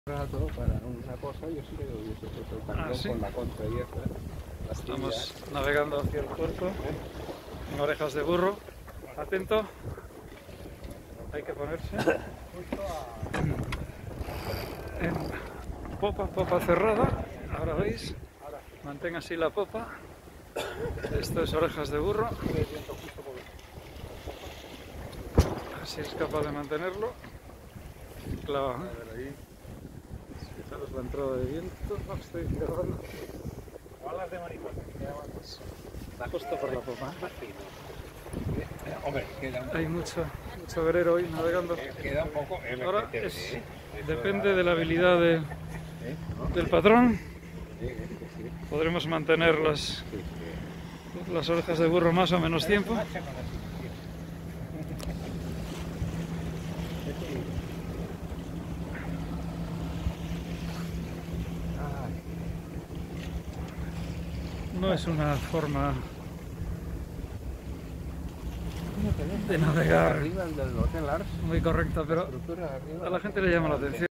Rato para una cosa, yo sí que lo hubiese puesto el tancón ¿sí? con la contra y esta. Estamos navegando hacia el puerto en Orejas de Burro. Atento, hay que ponerse en popa cerrada. Ahora veis, mantén así la popa. Esto es Orejas de Burro. Así es capaz de mantenerlo. Claro, fijaros la entrada de viento. Estoy grabando. Balas de mariposa. Justo por la popa. Hombre, queda Hay mucho velero hoy navegando. queda un poco. Ahora depende de la habilidad del patrón. Podremos mantener las orejas de burro más o menos tiempo. No es una forma de navegar arriba del Hotel Ars, muy correcta, pero estructura arriba. a la gente le llama la atención.